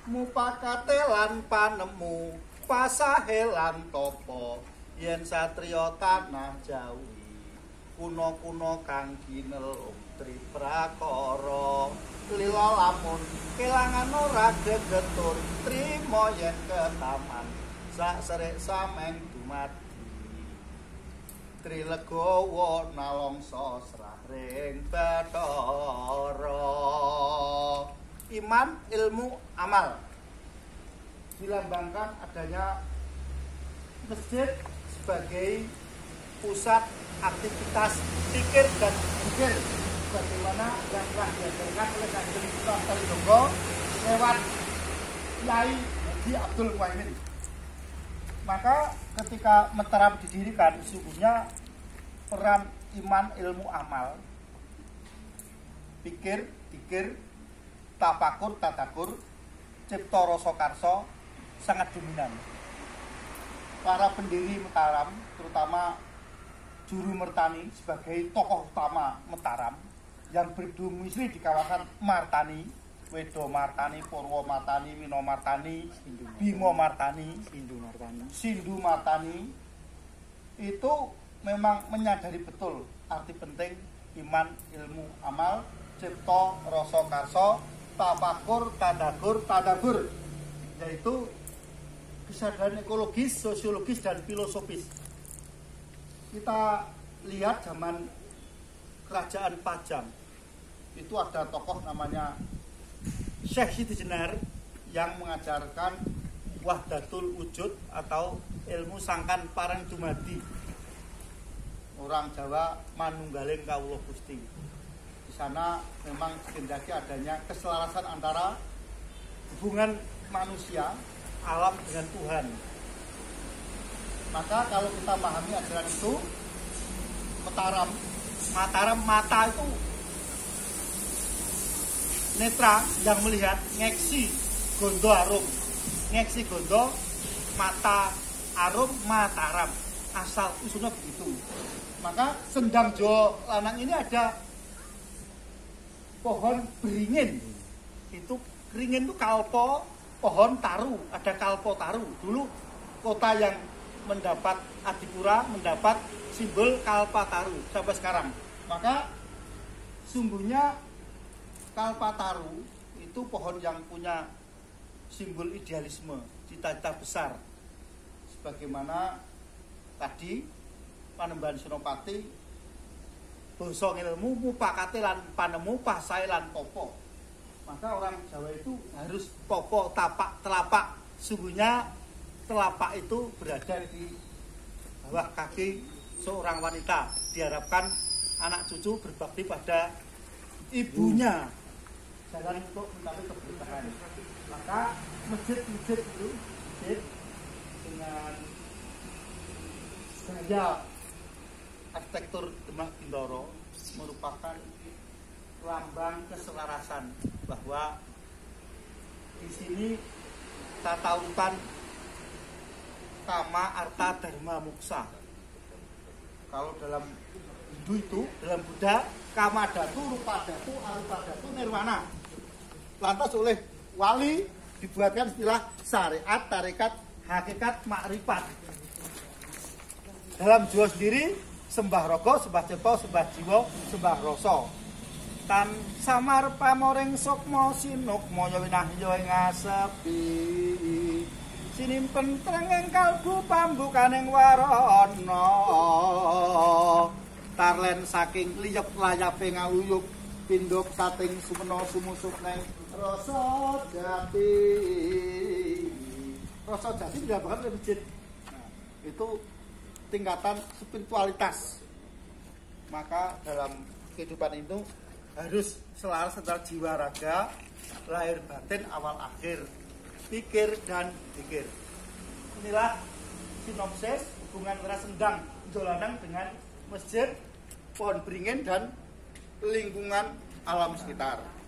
mupakate lan panemu pasahe lan topo yen satriya tanah Jawi kuna-kuna kang ginelung triprakara lila lamun kelangan ora gegetur trima yen ketaman sak serik sameng dumadi Trilegawa nalongso sraring Bathara. Iman, ilmu, amal dilambangkan adanya masjid sebagai pusat aktivitas pikir dan zikir bagaimana yang telah diajarkan oleh Kanjeng Sultan Trenggalek lewat Kyai Haji Abdul Muhaimin. Maka ketika Mataram didirikan, sesungguhnya peran iman, ilmu, amal, pikir, dikir, tafakur, tadakur, cipta rasa karsa sangat dominan. Para pendiri Mataram, terutama Juru Mertani sebagai tokoh utama Mataram yang berdomisili di kawasan Martani, Wedo Martani, Purwo Martani, Mino Martani, Bimo Martani, Sindu Martani, itu memang menyadari betul arti penting iman, ilmu, amal, cipta, rasa karsa, tafakur, tadabbur, yaitu kesadaran ekologis, sosiologis, dan filosofis. Kita lihat zaman Kerajaan Pajang, itu ada tokoh namanya Syekh Siti Jenar yang mengajarkan Wahdatul Wujud atau ilmu sangkan parang dumadi. Orang Jawa manunggaling kawula Gusti. Di sana memang dikehendaki adanya keselarasan antara hubungan manusia, alam dengan Tuhan. Maka kalau kita memahami ajaran itu, Mataram mata itu netra yang melihat, ngeksi gondo arum, ngeksi gondo mata arum Mataram, asal usulnya begitu. Maka Sendang Jawa Lanang ini ada pohon beringin, itu beringin itu kalpo, pohon taru, ada kalpo taru. Dulu kota yang mendapat Adipura mendapat simbol Kalpataru sampai sekarang. Maka sungguhnya Kalpataru itu pohon yang punya simbol idealisme, cita-cita besar. Sebagaimana tadi Panembahan Senopati, basa ilmu mupakate lan panemu pasae lan topo. Maka orang Jawa itu harus topo, tapak, telapak. Sungguhnya telapak itu berada di bawah kaki seorang wanita. Diharapkan anak cucu berbakti pada ibunya, jalan untuk mencapai keberkahan. Maka masjid-masjid itu dengan gaya arsitektur Demak Bintoro merupakan lambang keselarasan bahwa di sini tata urutan Kama, Arta, Dharma, Moksa. Kalau dalam Hindu itu, dalam Buddha, Kama Datu, Rupa Datu, Arupa Datu, Nirwana. Lantas oleh wali dibuatkan istilah syariat, tarekat, hakikat, makrifat. Dalam Jawa sendiri, sembah rogo, sembah cipta, sembah jiwa, sembah rasa. Tan samar pamoring sukma sinukma winahya ing asepi. Sinimpen trenging kalbu pambukaning warana. Tarlen saking liyep layape ngaluyup pindhuk sating sumena sumusuk neng rasa jati. Rasa jati dilambangkan oleh masjid. Nah, itu tingkatan spiritualitas. Maka dalam kehidupan itu harus selaras antara jiwa raga, lahir batin, awal akhir, pikir dan zikir. Inilah sinopsis hubungan antara Sendang Jawa Lanang dengan masjid, pohon beringin dan lingkungan alam sekitar.